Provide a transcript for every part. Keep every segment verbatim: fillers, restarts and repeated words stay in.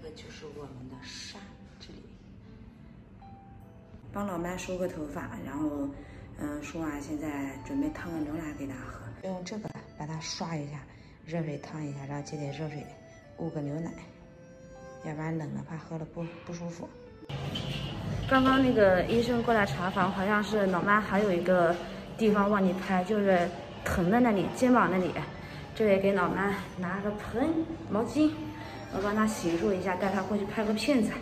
个就是我们的山，这里。帮老麦梳个头发，然后，嗯，梳完现在准备烫个牛奶给他喝。用这个把它刷一下，热水烫一下，然后接点热水捂个牛奶，要不然冷了怕喝了不不舒服。刚刚那个医生过来查房，好像是老妈还有一个地方忘记拍，就是疼的那里，肩膀那里。这里给老妈拿个盆毛巾，我帮她洗漱一下，带她过去拍个片子。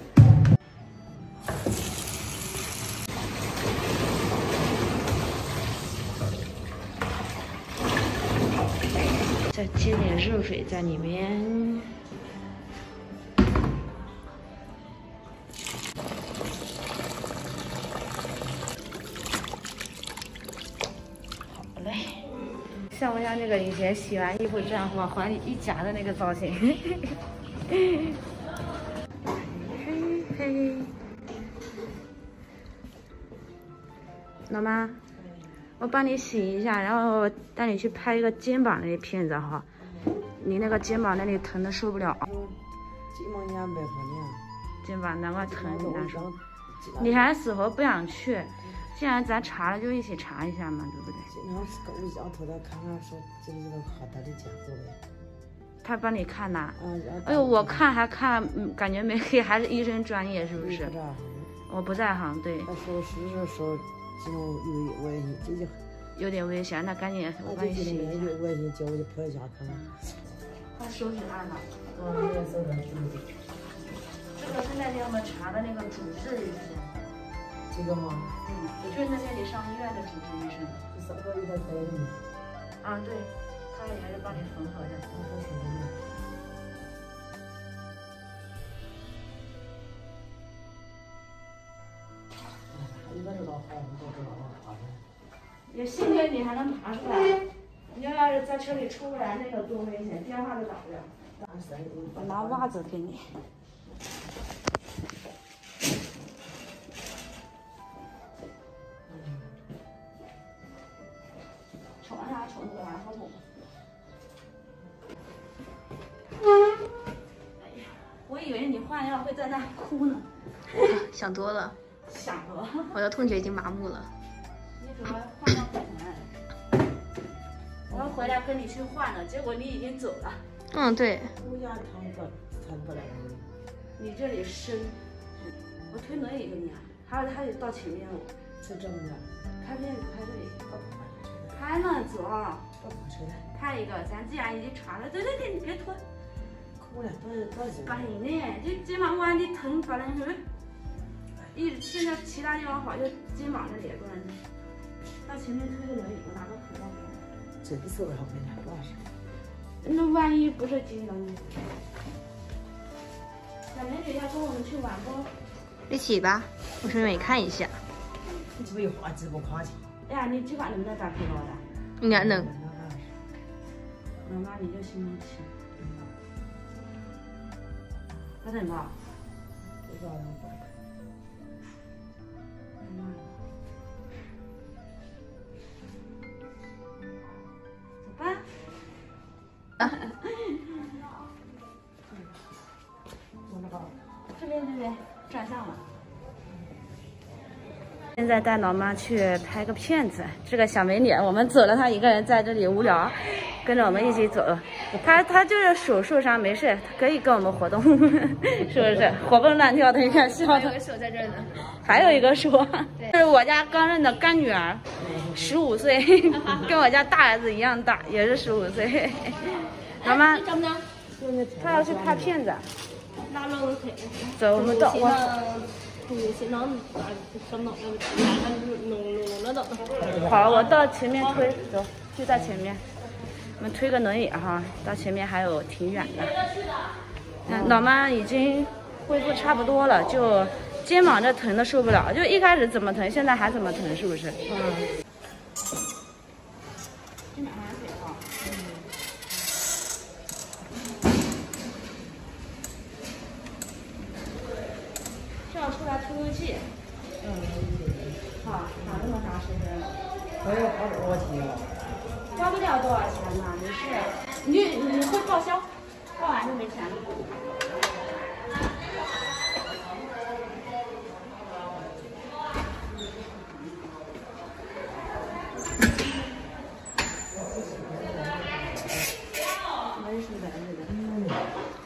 再接点热水在里面。好嘞，像不像那个以前洗完衣服这样往怀里一夹的那个造型？嘿嘿，老妈。我帮你洗一下，然后带你去拍一个肩膀那里片子哈。你那个肩膀那里疼的受不了。 肩膀两百块钱。 肩膀难怪疼难受。你还死活不想去，既然咱查了，就一起查一下嘛，对不对？ 经常是搞一摇头的，看看说这个这个好大的价格呗。 他帮你看呐？ 嗯。 哎呦，我看还看，嗯，感觉没黑，还是医生专业，是不是？ 不在行。 我不在行，对。 他说是是说。这种有危险，这就有点危险，那赶紧我帮你洗一下。 有危险，叫我就跑一下看看。 快收拾案了。 嗯，也收拾。 这个是那天我们查的那个主治医生。 这个吗？ 嗯，就是那天你上医院的主治医生。 是上个医院开的吗？ 啊，对，他也是帮你缝合的。 他说什么呢？应该是到海湖到这了，爬的。 也幸亏你还能爬出来，你要要是在车里出不来，那个多危险，电话都打不了。我拿袜子给你。瞅啥瞅那个玩意儿好痛。哎呀，我以为你换药会在那哭呢。 想多了。 想多， 我的痛觉已经麻木了。 你怎么换到本来？我要回来跟你去换了，结果你已经走了。 嗯，对。 我家疼不疼不来。 你这里深，我推轮椅给你啊，还有还得到前面哦。 是这么的。 拍片子拍这里。拍呢，走。拍一个，咱既然已经查了，对对对，你别拖。 哭了，多多久？ 白呢，这肩膀弯的疼，反正是。一直现在其他地方好，就肩膀这里不能。到前面推个轮椅，我拿个口罩给你。 这个时候好没拿多少事。 那万一不是紧张呢？小美女要跟我们去玩不？ 一起吧，我顺便也看一下。 你这不有花，这不花钱？ 哎呀，你这把能不能打配包的？ 应该能。 老妈，你就心里气。那怎么？ 不知道怎么办。 走吧。啊。这边这边转向了。现在带老妈去拍个片子，这个小美女，我们走了，她一个人在这里无聊，跟着我们一起走。她她就是手受伤没事，可以跟我们活动，是不是？活蹦乱跳的，你看笑的。 还有个手在这儿呢。 还有一个说，这是我家刚认的干女儿，十五岁，跟我家大儿子一样大，也是十五岁。老妈，她要去拍片子。走，我们到我。好，我到前面推，走，就在前面。我们推个轮椅哈，到前面还有挺远的。嗯，老妈已经恢复差不多了，就肩膀这疼的受不了，就一开始怎么疼，现在还怎么疼，是不是？嗯。去买碗水啊。这样出来透透气。嗯。好，打这么长时间了。 还要花多少钱啊？ 花不了多少钱嘛，没事。你你会报销，报完就没钱了。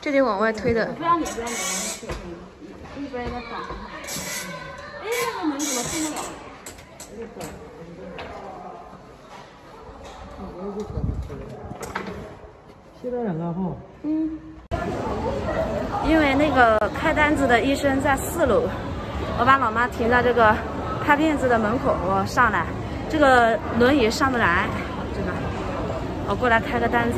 这得往外推的。 不要你，不要你，推推。一边有点短。哎，那个门怎么动不了？ 现在两个哈。 嗯。因为那个开单子的医生在四楼，我把老妈停在这个拍片子的门口，我上来，这个轮椅上不来，这个，我过来开个单子。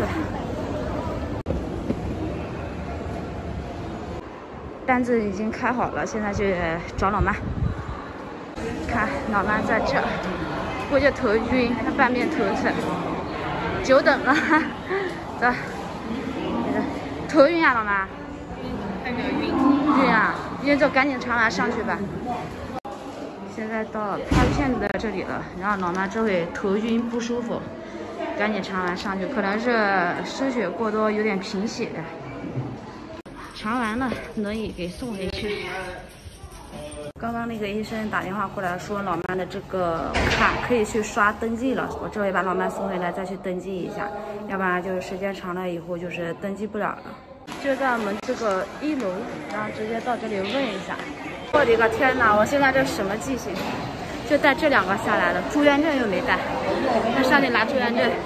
单子已经开好了，现在去找老妈。看，老妈在这儿，估计头晕，她半边头疼，久等了。走，头晕啊，老妈。 代表晕。 晕啊，晕就赶紧查完上去吧。现在到拍片的这里了，然后老妈这会头晕不舒服，赶紧查完上去，可能是失血过多，有点贫血。查完了，轮椅给送回去。刚刚那个医生打电话过来说，老妈的这个卡可以去刷登记了。我这回把老妈送回来，再去登记一下，要不然就是时间长了以后就是登记不了了。就在我们这个一楼，然后直接到这里问一下。我的个天哪！我现在这什么记性？就带这两个下来了，住院证又没带，那上去拿住院证，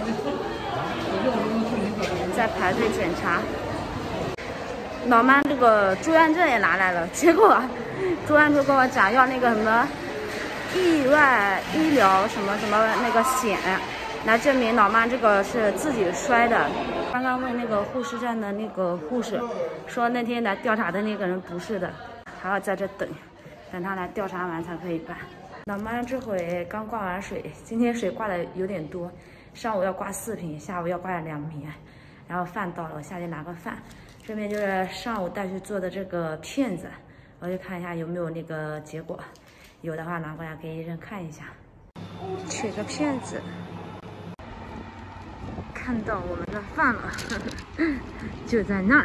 再排队检查。老妈这个住院证也拿来了，结果住院处跟我讲要那个什么意外医疗什么什么那个险，来证明老妈这个是自己摔的。刚刚问那个护士站的那个护士，说那天来调查的那个人不是的，还要在这等，等他来调查完才可以办。老妈这会刚挂完水，今天水挂的有点多，上午要挂四瓶，下午要挂两瓶，然后饭到了，我下去拿个饭。这边就是上午带去做的这个片子，我去看一下有没有那个结果，有的话拿过来给医生看一下。取个片子，看到我们的饭了，呵呵，就在那儿。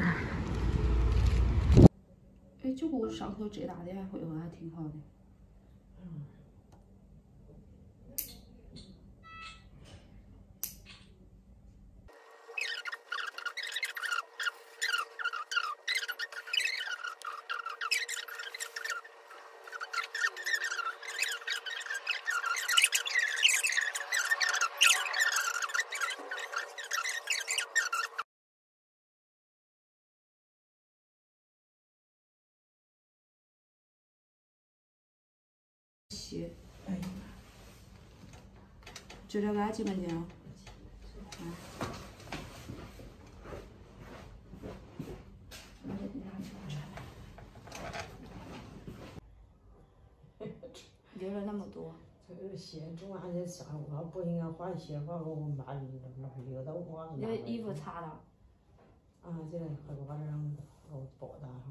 哎，这股上头这打的还回回还挺好的。嗯。鞋，哎，就这个几块钱啊？啊。留了那么多。 这个鞋中俺在上，我不应该换鞋，我我妈留留到我。 你的衣服擦了。 啊，这个和我这样我包的上。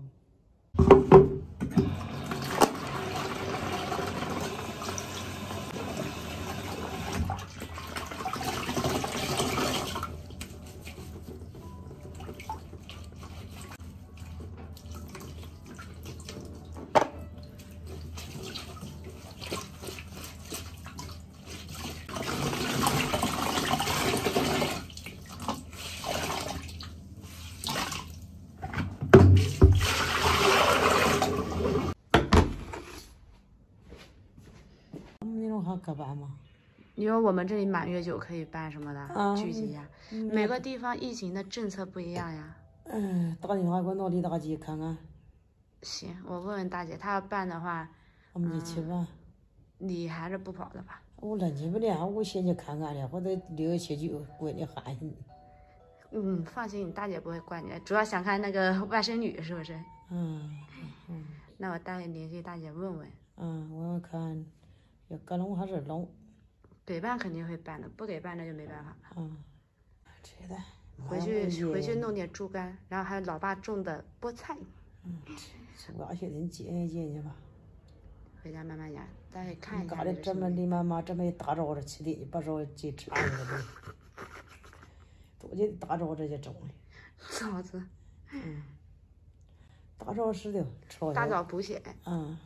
可办吗？ 你说我们这里满月酒可以办什么的？ 啊、 聚集呀、嗯，每个地方疫情的政策不一样呀。 嗯，打电话给我老李大姐看看。 行，我问问大姐，她要办的话， 我们就去吧、嗯。 你还是不跑了吧？ 我能去不了，我先去看看了，或者留下去管你喊你。 嗯，放心，你大姐不会怪你，主要想看那个外甥女是不是？ 嗯嗯。 那我待会联系大姐问问。 嗯，我要看。要给弄还是弄？ 给办肯定会办的，不给办那就没办法了。 嗯，这的。 回去回去弄点猪肝，然后还有老爸种的菠菜。 嗯，主要些人捡一捡去吧。 回家慢慢养，待会看一下。 搞得这么的妈妈这么一大着子吃的，把着去吃了的。多就大着子就种了。 枣子。 嗯。大着是的，吃大枣补血。 嗯。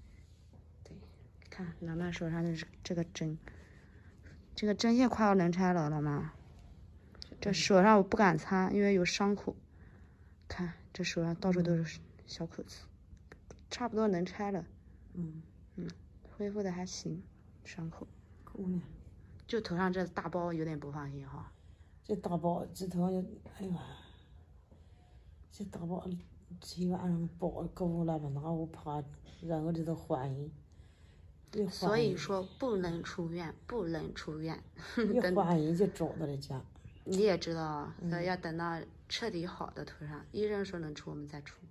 看老妈手上的这个针，这个针线快要能拆了，老妈。这手上我不敢擦，因为有伤口。看这手上到处都是小口子，差不多能拆了。 嗯嗯，恢复的还行，伤口。 够呢。 就头上这大包有点不放心哈。 这大包这头上，哎呀，这大包这晚上包够了吧？那我怕让我这都换一。 所以说不能出院，不能出院。 一换一就找到了家。 你也知道，嗯、要等到彻底好的头上，医生说能出，我们再出。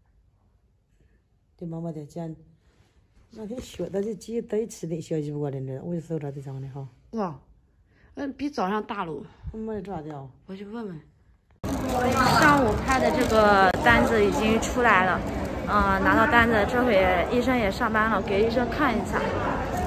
对妈妈在家，那天学的这几对吃的小鸡不过来着，我就搜着这张的哈。 哇，嗯，比早上大喽。 没抓掉。 我去问问。上午拍的这个单子已经出来了，嗯、呃，拿到单子，这回医生也上班了，给医生看一下。